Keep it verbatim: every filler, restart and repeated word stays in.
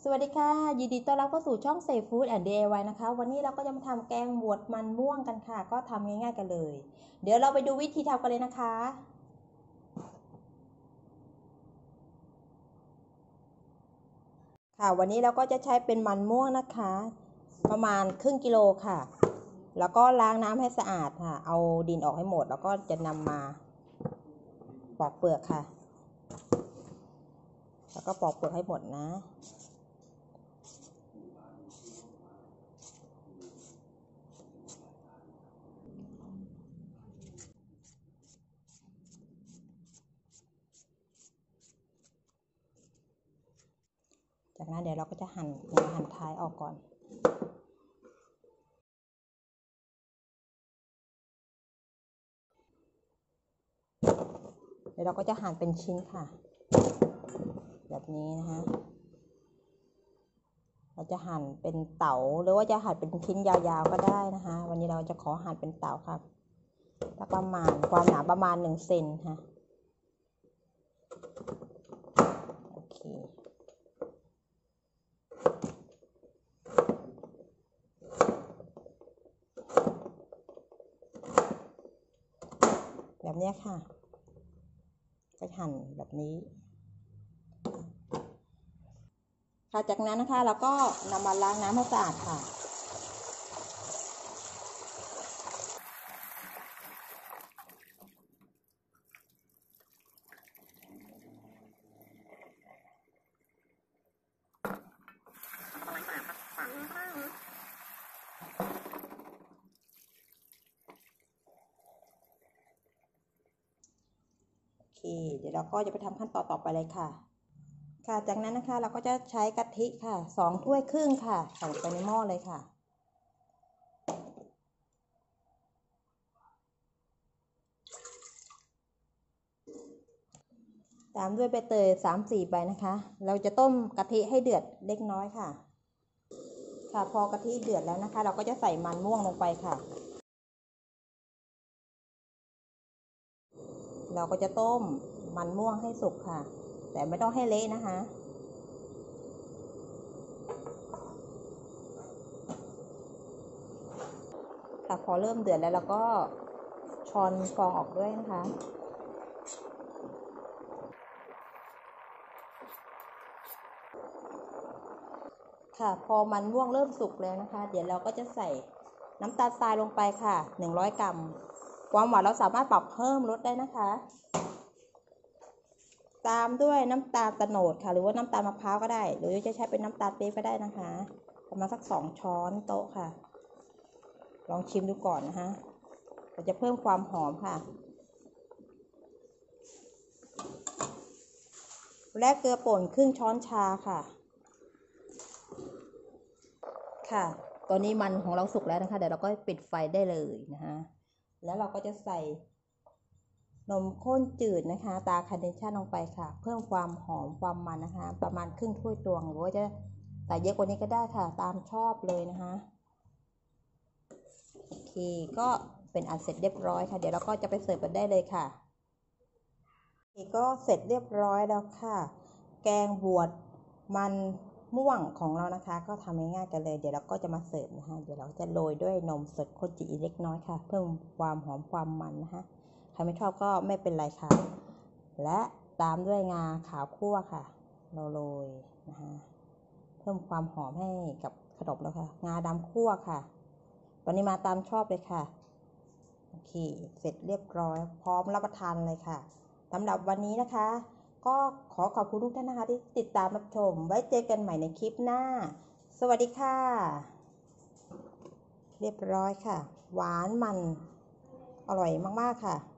สวัสดีค่ะยินดีต้อนรับเข้าสู่ช่อง Safe Food and ดี ไอ วาย นะคะวันนี้เราก็จะมาทำแกงบวชมันม่วงกันค่ะก็ทำง่ายๆกันเลยเดี๋ยวเราไปดูวิธีทำกันเลยนะคะค่ะวันนี้เราก็จะใช้เป็นมันม่วงนะคะประมาณครึ่งกิโลค่ะแล้วก็ล้างน้ำให้สะอาดค่ะเอาดินออกให้หมดแล้วก็จะนำมาปอกเปลือกค่ะแล้วก็ปอกเปลือกให้หมดนะจากนั้นเดี๋ยวเราก็จะหั่นหั่นท้ายออกก่อนเดี๋ยวเราก็จะหั่นเป็นชิ้นค่ะแบบนี้นะคะเราจะหั่นเป็นเต๋าหรือว่าจะหั่นเป็นชิ้นยาวๆก็ได้นะคะวันนี้เราจะขอหั่นเป็นเต๋าครับประมาณความหนาประมาณหนึ่งเซนค่ะโอเคแบบนี้ค่ะก็หั่นแบบนี้ค่ะจากนั้นนะคะเราก็นำมาล้างน้ำให้สะอาดค่ะโอเคเดี๋ยวเราก็จะไปทำขั้นตอนต่อไปเลยค่ะค่ะจากนั้นนะคะเราก็จะใช้กะทิค่ะสองถ้วยครึ่งค่ะใส่ไปในหม้อเลยค่ะตามด้วยใบเตยสามสี่ใบนะคะเราจะต้มกะทิให้เดือดเล็กน้อยค่ะค่ะพอกะทิเดือดแล้วนะคะเราก็จะใส่มันม่วงลงไปค่ะเราก็จะต้มมันม่วงให้สุกค่ะแต่ไม่ต้องให้เละนะคะค่ะพอเริ่มเดือดแล้วเราก็ช้อนฟองออกด้วยนะคะค่ะพอมันม่วงเริ่มสุกแล้วนะคะเดี๋ยวเราก็จะใส่น้ำตาลทรายลงไปค่ะหนึ่งร้อยกรัมความหวานเราสามารถปรับเพิ่มลดได้นะคะตามด้วยน้ำตาลโตนดค่ะหรือว่าน้ำตาลมะพร้าวก็ได้หรือจะใช้เป็นน้ำตาลปี๊บก็ได้นะคะประมาณสักสองช้อนโต๊ะค่ะลองชิมดูก่อนนะคะเราจะเพิ่มความหอมค่ะและเกลือป่นครึ่งช้อนชาค่ะค่ะตอนนี้มันของเราสุกแล้วนะคะเดี๋ยวเราก็ปิดไฟได้เลยนะคะแล้วเราก็จะใส่นมข้นจืดนะคะตาคาร์เนชั่นลงไปค่ะเพิ่มความหอมความมันนะคะประมาณครึ่งถ้วยตวงหรือว่าจะใส่เยอะกว่านี้ก็ได้ค่ะตามชอบเลยนะคะโอเคก็เป็นอันเสร็จเรียบร้อยค่ะเดี๋ยวเราก็จะไปเสิร์ฟกันได้เลยค่ะนี่ก็เสร็จเรียบร้อยแล้วค่ะแกงบวชมันม่วงของเรานะคะก็ทำง่ายๆกันเลยเดี๋ยวเราก็จะมาเสิร์ฟนะคะเดี๋ยวเราจะโรยด้วยนมสดโคจิเล็กน้อยค่ะเพิ่มความหอมความมันนะคะใครไม่ชอบก็ไม่เป็นไรค่ะและตามด้วยงาขาวคั่วค่ะเราโรยนะคะเพิ่มความหอมให้กับขนมแล้วค่ะงาดำคั่วค่ะตอนนี้มาตามชอบเลยค่ะโอเคเสร็จเรียบร้อยพร้อมรับประทานเลยค่ะสำหรับวันนี้นะคะก็ขอขอบคุณทุกท่านนะคะที่ติดตามรับชมไว้เจอกันใหม่ในคลิปหน้าสวัสดีค่ะเรียบร้อยค่ะหวานมันอร่อยมากๆค่ะ